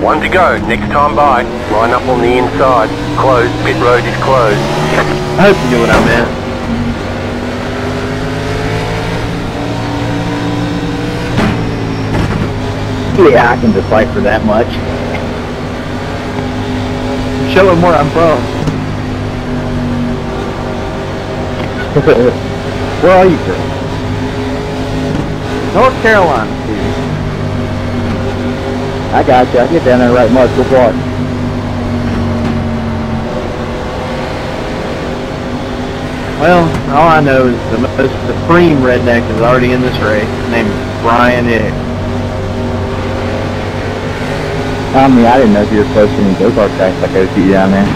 One to go. Next time by. Line up on the inside. Closed. Pit road is closed. I hope you knew what I meant. Yeah, I can decipher that much. Show him where I'm from. Where are you from? North Carolina. I got you. I get down there right much. Good luck. Well, all I know is the most supreme redneck is already in this race. His name is Brian Hicks. I mean, I didn't know if you were close to any go-kart tracks I go to down there.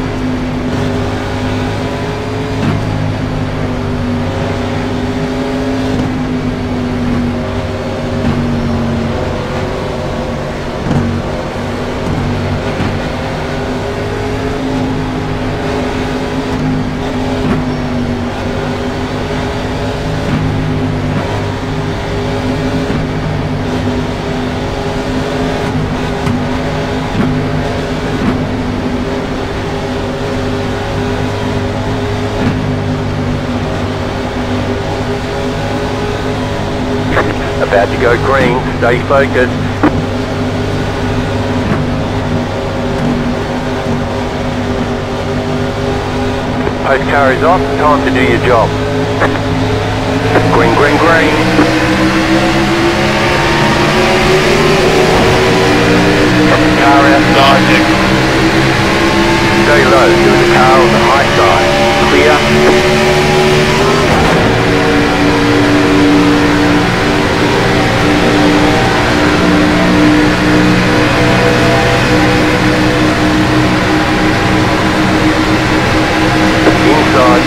About to go green. Stay focused. Post car is off. Time to do your job. Green, green, green. Car outside. Stay low. Do the car on the high side. Clear. Inside.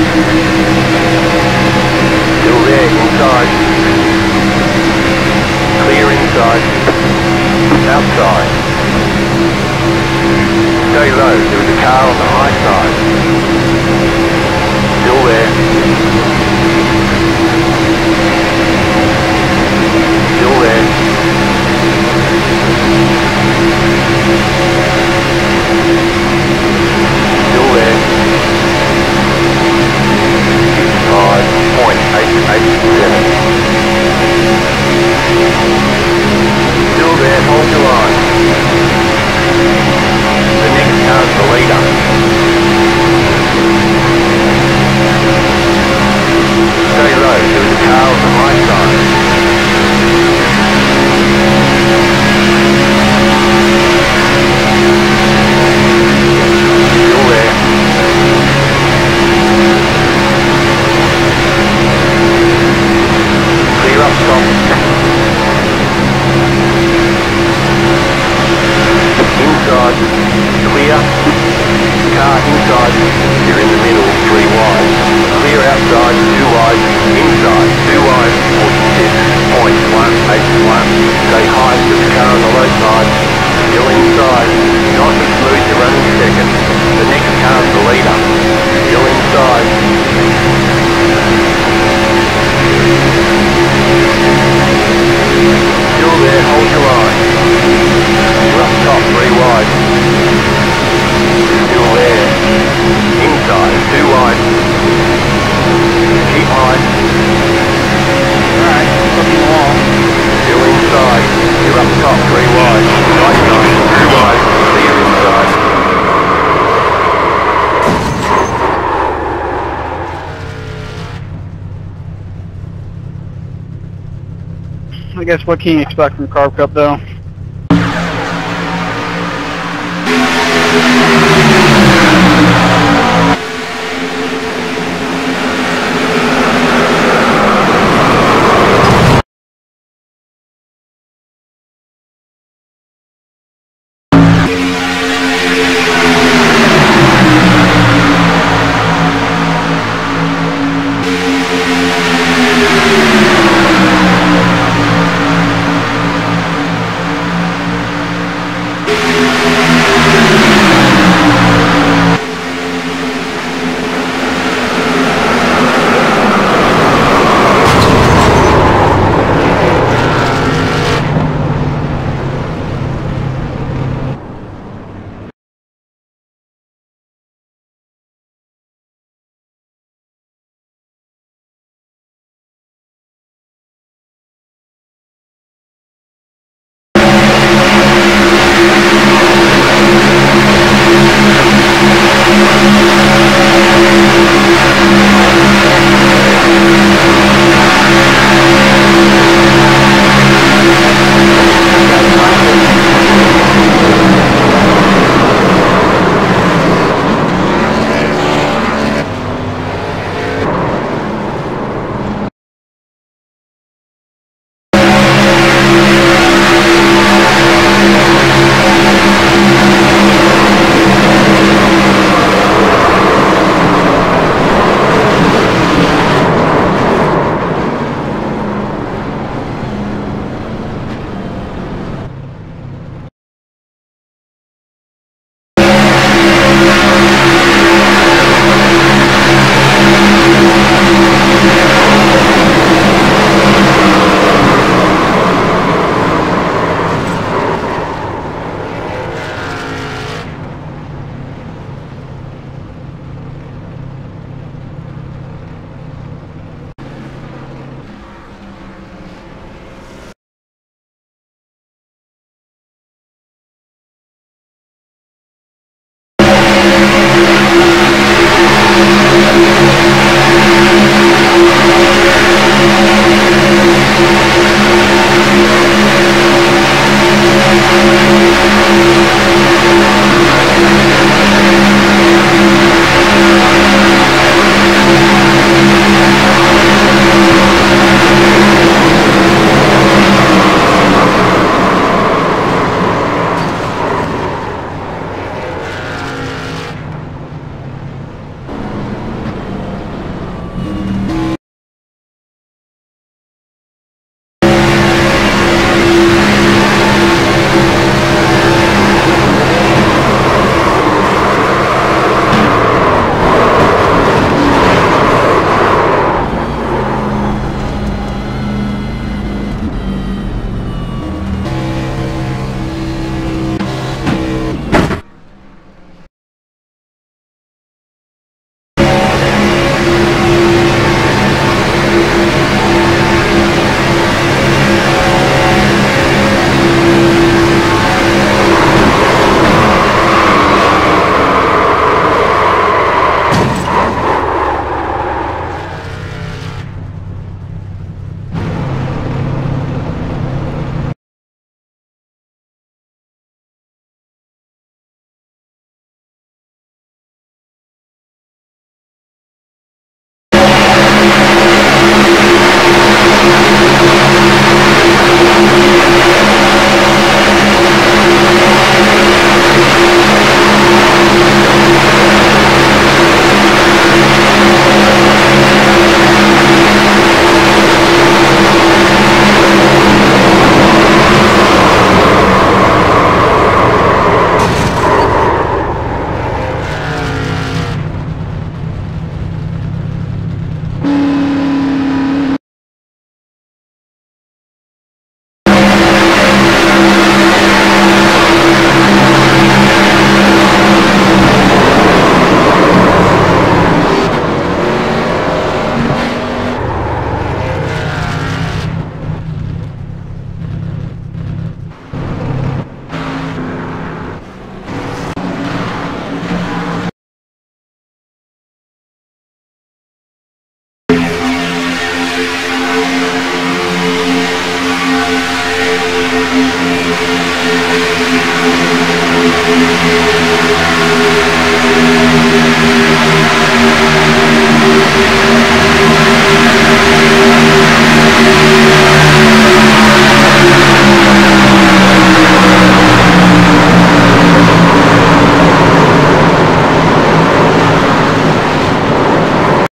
Still there, inside. Clear inside. Outside. Stay low, there is a car on the high side. Still there. Still there. Still there. 5.887. Still there, hold your line. The next car's the leader. Stay low, there is a car on the high side. Still there. Clear up top. Inside. Clear. Car inside. You're in the middle. 3 wide. Clear outside. 2 wide. Inside. 2 wide. 46.181. Stay high to the car on the low side. Still inside. Nice and smooth. You're running second. The next car's the leader. Still inside. Still there, hold your line. You're up top, 3 wide. Still there. Inside, 2 wide. Keep high. Alright, looking along. Still inside. You're up top, 3 wide. Right side, 2 wide. Clear inside. I guess what can you expect from Carb Cup though?